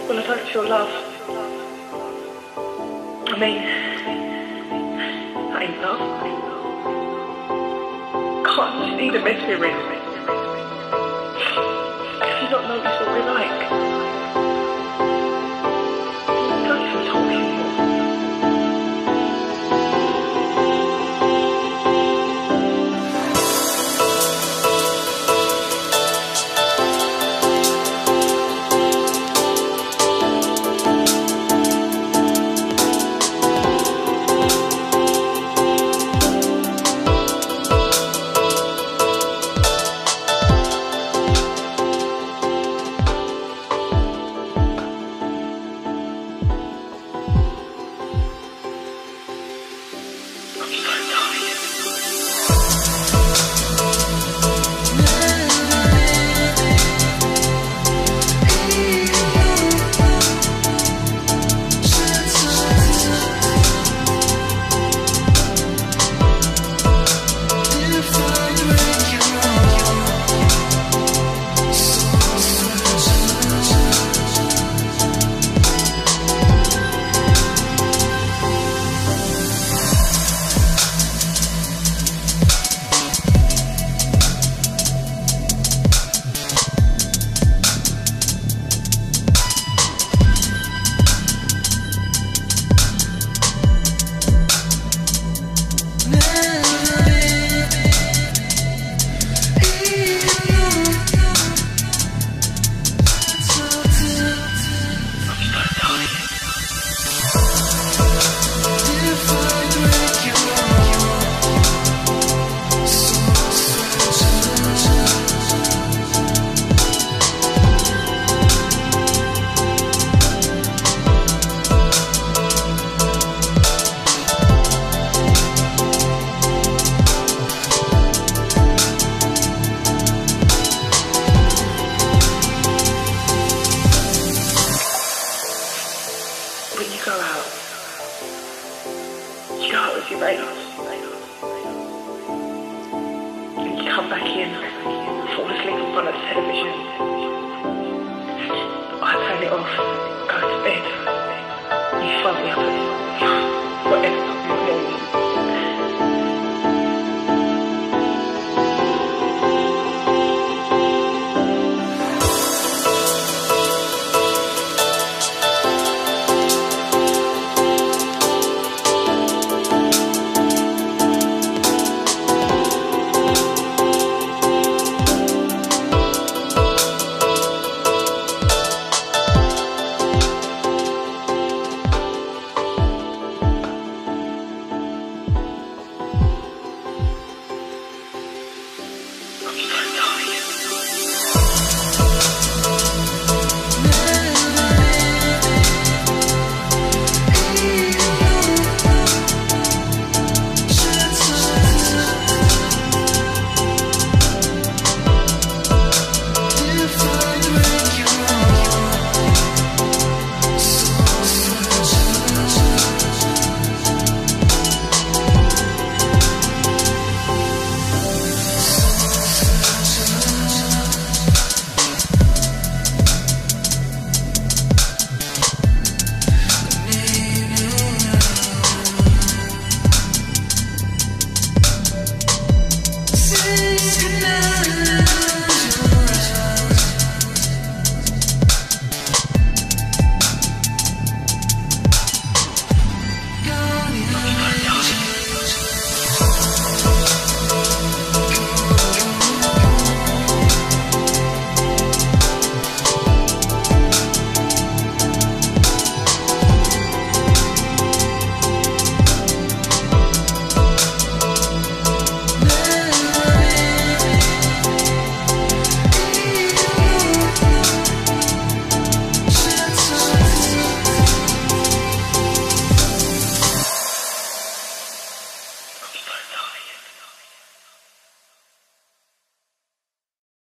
Well, I don't feel love. I mean, that ain't love. Can't just need a measuring ring. Can you not notice what we're like? Don't even talk anymore. When you go out, you go out with your mates, and you come back in, fall asleep in front of the television. I turn it off.